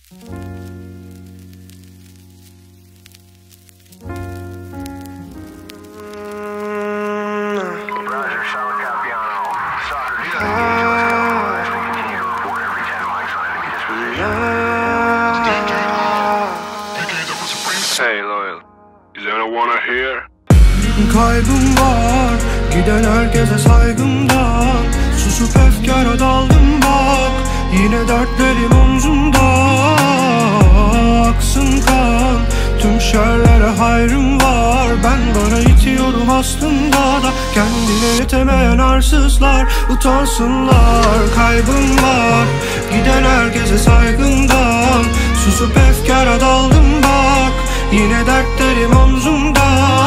Hey loyal, is anyone wanna hear? Kaybım var, giden herkese saygımdan. Susup efkara daldım bak, yine dertlerim omzumda. Aksın kan, tüm şerlere hayrım var. Ben bana itiyorum aslında da, kendine yetemeyen arsızlar utansınlar. Kaybım var, giden herkese saygımdan. Susup efkara daldım bak, yine dertlerim omzumda.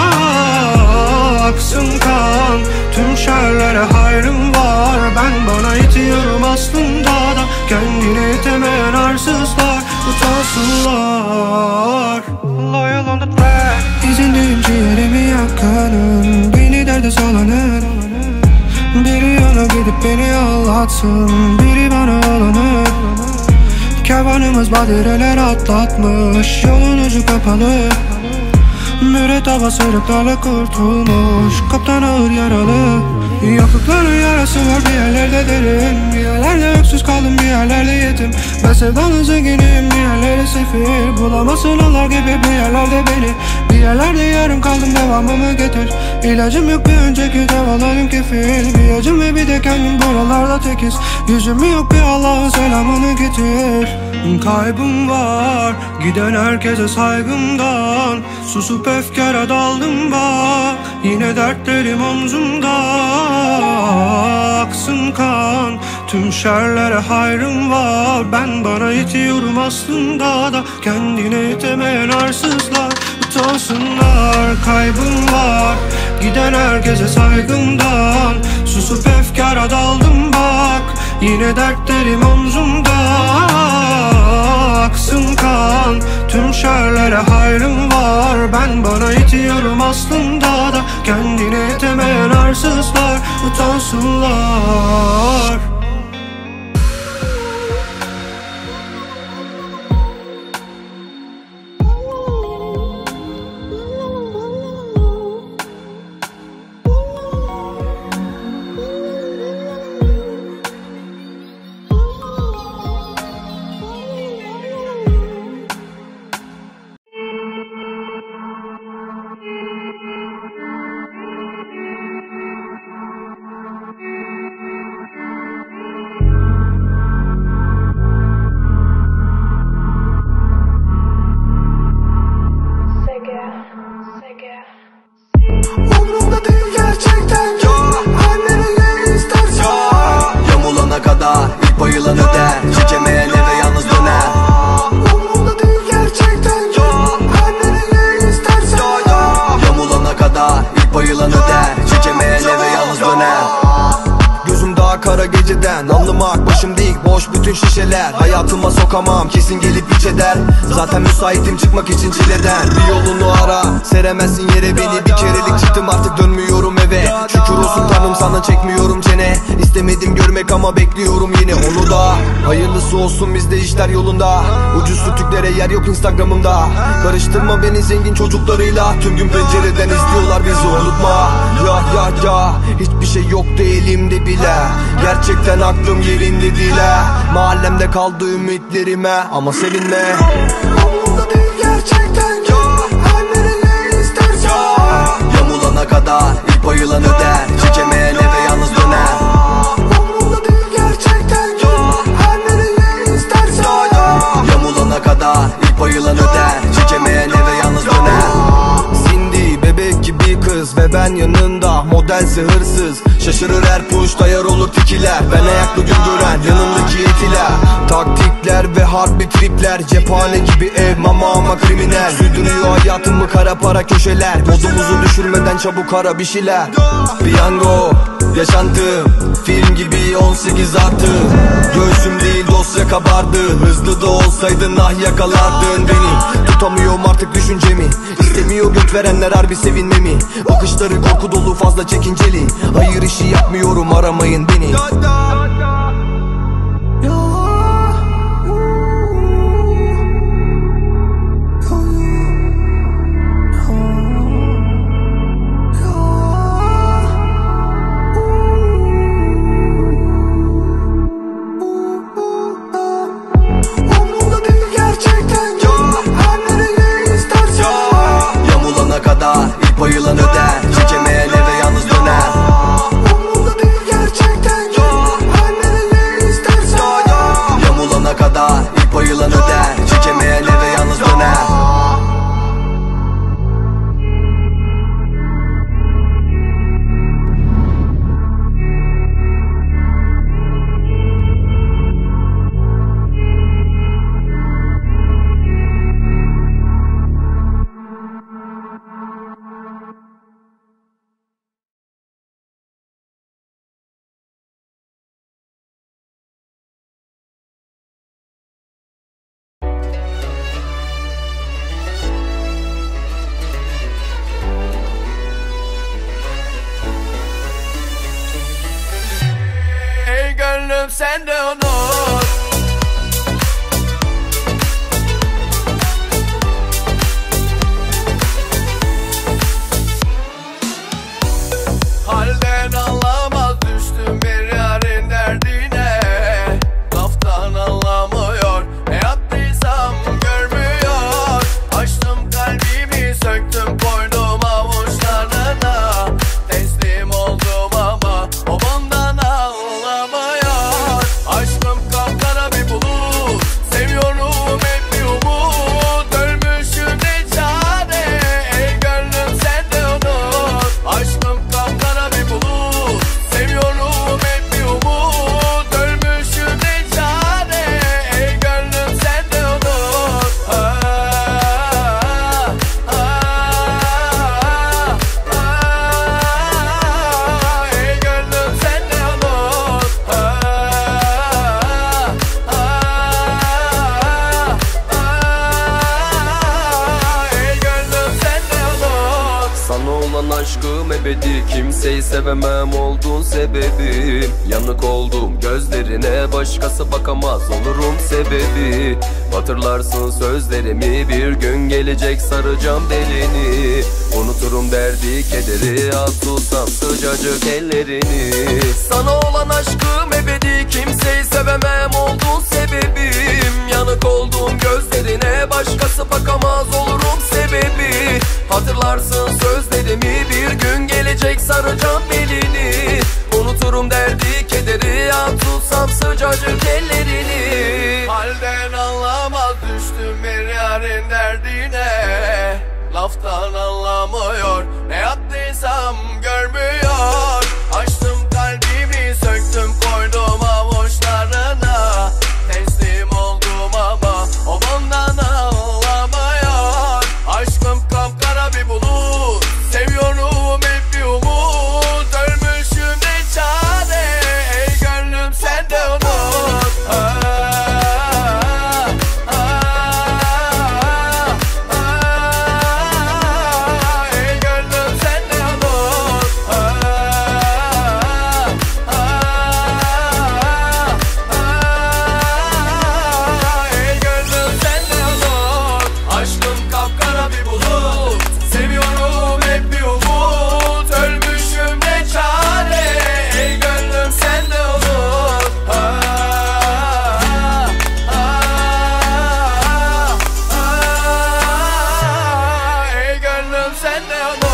Aksın kan, tüm şerlere hayrım var. Ben bana itiyorum aslında da, kendine yetemeyen arsızlar utansınlar. Loyal on the track, İzindeyim ciğerimi yakanım, beni derde salanır. Biri yana gidip beni ağlatsın, biri bana ağlanır. Kervanımız badireler atlatmış, yolun ucu kapalı. Müretteba sırıklarla kurtulmuş, kaptan ağır yaralı. Yoklukların yarası var bir yerlerde derin, bir yerlerde öksüz kaldım, bir yerlerde yetim. Ben sevdanın zenginiyim, bir yerlerde sefil. Bulamazsın onlar gibi bir yerlerde beni. Bir yerlerde yarım kaldım, devamımı getir. İlacım yok bir önceki devalarım kefil. Bir acım ve bir de kendim buralarda tekiz. Yüzüm yok bir Allah'ın selamını getir. Kaybım var, giden herkese saygımdan. Susup efkara daldım bak, yine dertlerim omzumda. Aksın kan, tüm şerlere hayrım var. Ben bana itiyorum aslında da, kendine yetemeyen arsızlar utansınlar. Kaybım var, giden herkese saygımdan. Susup efkara daldım bak, yine dertlerim omzumda. Aksın kan, tüm şerlere hayrım var. Ben bana itiyorum aslında da, kendine yetemeyen arsızlar utansınlar. Umrumda değil gerçekten, her nereye istersen. Yamulana kadar ilk bayılan öder, çekemeyen eve yalnız döner. Umrumda değil gerçekten, her nereye istersen. Yamulana kadar ilk bayılan öder, çekemeyen eve yalnız döner. Gözüm daha kara geceden, anlamak başım dik, boş bütün şişeler. Hayatıma sokamam, kesin gelip iç eder. Zaten müsaitim çıkmak için çileden. Bir yolunu ara, seremezsin yere beni. Bir kerelik çıktım artık dönmüyorum eve. Şükür olsun Tanrım sana çekmiyorum çene. İstemedim görmek ama bekliyorum yine onu da. Hayırlısı olsun bizde işler yolunda. Ucuz sütüklere yer yok Instagram'ımda. Karıştırma beni zengin çocuklarıyla. Tüm gün pencereden izliyorlar bizi, unutma. Ya hiçbir şey yoktu elimde bile. Gerçekten aklım yerinde değil ha. Mahallemde kaldı ümitlerime ama seninle. Umurumda değil gerçekten, her nereye istersen. Yamulana kadar ilk bayılan öder, çekemeyen eve yalnız döner. Umurumda değil gerçekten, her nereye istersen. Yamulana kadar ilk bayılan öder, çekemeyen eve yalnız döner. Cindy bebek gibi kız ve ben yanında, modelse hırsız. Şaşırır her push, dayar olur tikiler. Ben ayaklı gün gören yanındaki etiler. Taktikler ve harbi tripler, cephane gibi ev ama kriminal. Sürdürüyor hayatımı kara para köşeler. Modumuzu düşürmeden çabuk ara bir şeyler. Piyango, yaşantım, film gibi 18 artı. Göğsüm değil dosya kabardı. Hızlı da olsaydın ah yakalardın beni. Tutamıyorum artık düşüncemi. İstemiyor göt verenler harbi sevinmemi. Bakışları korku dolu fazla çekinceli. Hayır işi yapmıyorum aramayın beni. gönlüm sen de unut. Halden anlamaz düştüm bir yarın derdine. Laftan anlamıyor, ne yaptıysam görmüyor. Açtım kalbimi, söktüm koydum avuçlarına. Teslim oldum ama o bundan anlamıyor. Aşkım kapkara bir bulut, seviyorum hep bir umut. Ölmüşüm ne çare, ey gönlüm sen de unut. Aşkım kapkara bir bulut, seviyorum hep bir umut. Ölmüşüm ne çare, ey gönlüm sen de unut. Ey gönlüm sen de unut. Ey gönlüm sen de unut. Sana olan aşkım ebedi, kimseyi sevemem oldun sebebim. Yanık oldum gözlerine, başkası bakamaz olurum sebebi. Hatırlarsın sözlerimi, bir gün gelecek saracağım belini. Unuturum derdi kederi, al tutsam sıcacık ellerini. Sana olan aşkım ebedi, kimseyi sevemem oldun sebebim. Yanık oldum gözlerine, başkası bakamaz olurum sebebi. Hatırlarsın sözlerimi, bir gün gelecek saracağım belini. Unuturum derdi kederi, al tutsam sıcacık ellerini. Halden anlamaz düştüm bir yarın derdine. Laftan anlamıyor, ne yaptıysam görmüyor. Açtım kalbimi, söktüm koydum avuçlarına. Teslim oldum ama o bundan anlamıyor. Aşkım kapkara bir bulut, seviyorum hep bir umut. Ölmüşüm ne çare, ey gönlüm sen de unut. Ey gönlüm sen de unut. Ey gönlüm sen de unut. Aşkım kapkara bir bulut, seviyorum hep bir umut. Ölmüşüm ne çare, ey gönlüm sen de unut. Ey gönlüm sen de unut.